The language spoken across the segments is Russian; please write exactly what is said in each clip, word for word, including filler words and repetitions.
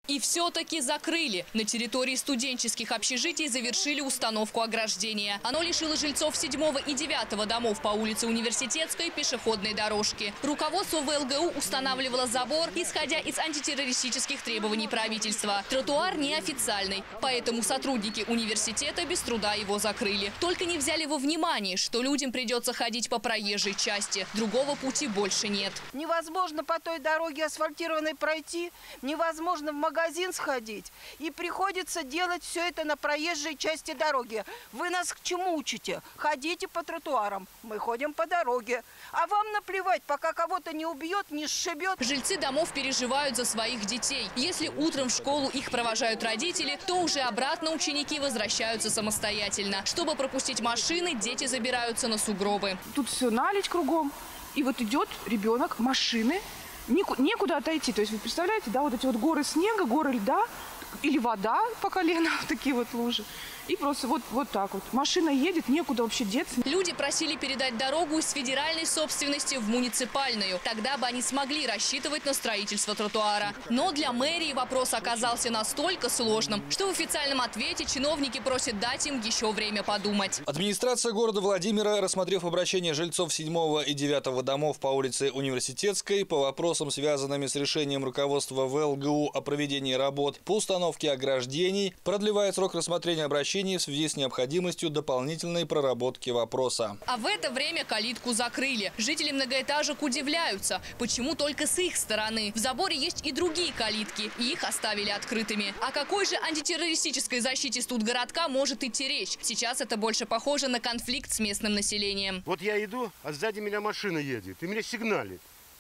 И все-таки закрыли. На территории студенческих общежитий завершили установку ограждения. Оно лишило жильцов седьмого и девятого домов по улице Университетской пешеходной дорожки. Руководство ВЛГУ устанавливало забор, исходя из антитеррористических требований правительства. Тротуар неофициальный, поэтому сотрудники университета без труда его закрыли. Только не взяли во внимание, что людям придется ходить по проезжей части. Другого пути больше нет. Невозможно по той дороге асфальтированной пройти, невозможно в магазин магазин сходить. И приходится делать все это на проезжей части дороги. Вы нас к чему учите? Ходите по тротуарам. Мы ходим по дороге. А вам наплевать, пока кого-то не убьет, не сшибет. Жильцы домов переживают за своих детей. Если утром в школу их провожают родители, то уже обратно ученики возвращаются самостоятельно. Чтобы пропустить машины, дети забираются на сугробы. Тут все наледь кругом. И вот идет ребенок, машины. Некуда отойти. То есть вы представляете, да, вот эти вот горы снега, горы льда или вода по колено, такие вот лужи. И просто вот, вот так вот. Машина едет, некуда вообще деться. Люди просили передать дорогу из федеральной собственности в муниципальную. Тогда бы они смогли рассчитывать на строительство тротуара. Но для мэрии вопрос оказался настолько сложным, что в официальном ответе чиновники просят дать им еще время подумать. Администрация города Владимира, рассмотрев обращение жильцов седьмого и девятого домов по улице Университетской по вопросам, связанным с решением руководства ВЛГУ о проведении работ по установке ограждений, продлевает срок рассмотрения обращения в связи с необходимостью дополнительной проработки вопроса. А в это время калитку закрыли. Жители многоэтажек удивляются, почему только с их стороны. В заборе есть и другие калитки, и их оставили открытыми. О какой же антитеррористической защите студгородка может идти речь? Сейчас это больше похоже на конфликт с местным населением. Вот я иду, а сзади меня машина едет, и меня сигналит.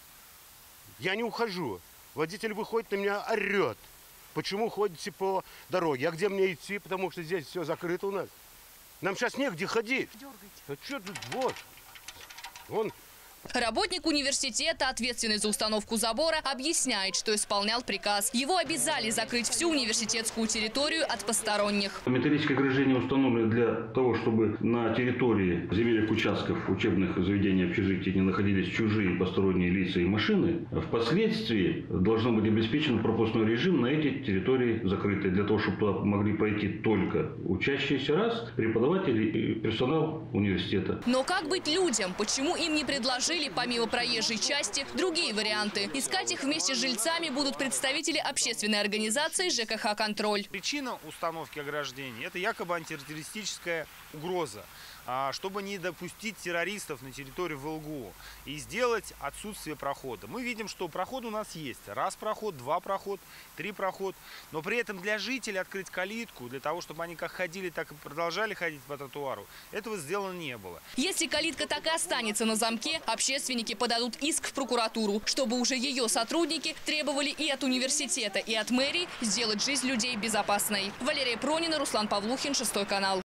Я не ухожу. Водитель выходит, на меня орет. Почему ходите по дороге? А где мне идти? Потому что здесь все закрыто у нас. Нам сейчас негде ходить. Дергайте. А что тут? Вот. Вон. Работник университета, ответственный за установку забора, объясняет, что исполнял приказ. Его обязали закрыть всю университетскую территорию от посторонних. Металлическое ограждение установлено для того, чтобы на территории земельных участков учебных заведений общежитий не находились чужие посторонние лица и машины. Впоследствии должно быть обеспечен пропускной режим на эти территории закрытые, для того, чтобы туда могли пройти только учащиеся раз, преподаватели и персонал университета. Но как быть людям? Почему им не предложили помимо проезжей части другие варианты? Искать их вместе с жильцами будут представители общественной организации ЖКХ «Контроль». Причина установки ограждений – это якобы антитеррористическая угроза, чтобы не допустить террористов на территорию ВЛГУ и сделать отсутствие прохода. Мы видим, что проход у нас есть. Раз проход, два проход, три проход. Но при этом для жителей открыть калитку, для того, чтобы они как ходили, так и продолжали ходить по тротуару, этого сделано не было. Если калитка так и останется на замке, общественники подадут иск в прокуратуру, чтобы уже ее сотрудники требовали и от университета, и от мэрии сделать жизнь людей безопасной. Валерия Пронина, Руслан Павлухин, шестой канал.